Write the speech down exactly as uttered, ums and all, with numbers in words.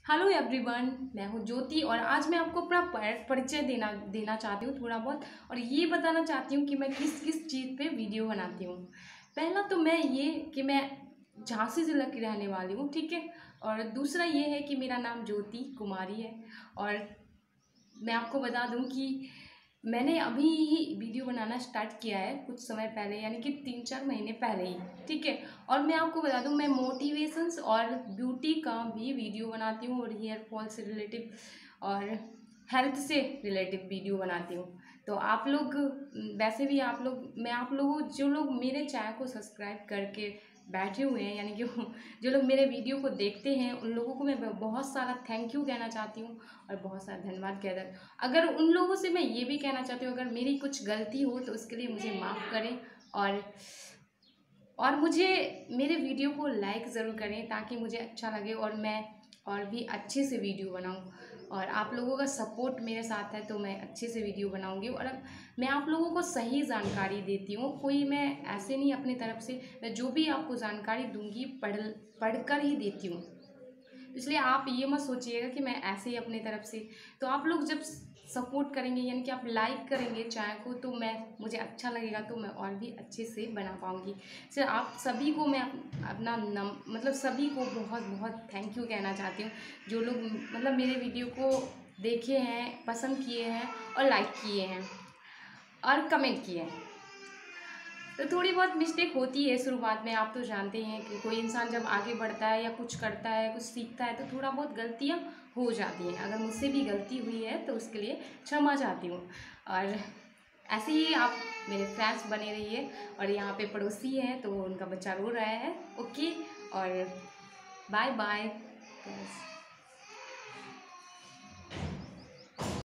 Hello everyone, मैं हूँ ज्योति और आज मैं आपको अपना पर- परिचय देना देना चाहती हूँ थोड़ा बहुत, और ये बताना चाहती हूँ कि मैं किस किस चीज़ पे वीडियो बनाती हूँ। पहला तो मैं ये कि मैं झांसी जिला की रहने वाली हूँ, ठीक है। और दूसरा ये है कि मेरा नाम ज्योति कुमारी है। और मैं आपको बता दूँ कि मैंने अभी ही वीडियो बनाना स्टार्ट किया है कुछ समय पहले, यानी कि तीन चार महीने पहले ही, ठीक है। और मैं आपको बता दूं, मैं मोटिवेशंस और ब्यूटी का भी वीडियो बनाती हूँ और हेयर फॉल से रिलेटिव और हेल्थ से रिलेटिव वीडियो बनाती हूँ। तो आप लोग वैसे भी आप लोग मैं आप लोगों जो लोग मेरे चैनल को सब्सक्राइब करके बैठे हुए हैं, यानी कि जो लोग मेरे वीडियो को देखते हैं, उन लोगों को मैं बहुत सारा थैंक यू कहना चाहती हूँ और बहुत सारा धन्यवाद कहता हूँ। अगर उन लोगों से मैं ये भी कहना चाहती हूँ, अगर मेरी कुछ गलती हो तो उसके लिए मुझे माफ़ करें, और और मुझे मेरे वीडियो को लाइक ज़रूर करें ताकि मुझे अच्छा लगे और मैं और भी अच्छे से वीडियो बनाऊँ। और आप लोगों का सपोर्ट मेरे साथ है तो मैं अच्छे से वीडियो बनाऊँगी। और अब मैं आप लोगों को सही जानकारी देती हूँ, कोई मैं ऐसे नहीं अपनी तरफ से, मैं जो भी आपको जानकारी दूँगी पढ़ पढ़कर ही देती हूँ। इसलिए आप ये मत सोचिएगा कि मैं ऐसे ही अपनी तरफ से। तो आप लोग जब सपोर्ट करेंगे, यानी कि आप लाइक करेंगे चैनल को, तो मैं मुझे अच्छा लगेगा, तो मैं और भी अच्छे से बना पाऊँगी। सर आप सभी को मैं अपना नम मतलब सभी को बहुत बहुत थैंक यू कहना चाहती हूँ, जो लोग मतलब मेरे वीडियो को देखे हैं, पसंद किए हैं और लाइक किए हैं और कमेंट किए हैं। तो थोड़ी बहुत मिस्टेक होती है शुरुआत में, आप तो जानते हैं कि कोई इंसान जब आगे बढ़ता है या कुछ करता है, कुछ सीखता है, तो थोड़ा बहुत गलतियाँ हो जाती हैं। अगर मुझसे भी गलती हुई है तो उसके लिए क्षमा चाहती हूँ। और ऐसे ही आप मेरे फ्रेंड्स बने रहिए। और यहाँ पे पड़ोसी हैं तो उनका बच्चा रो रहा है, ओके। और बाय बाय।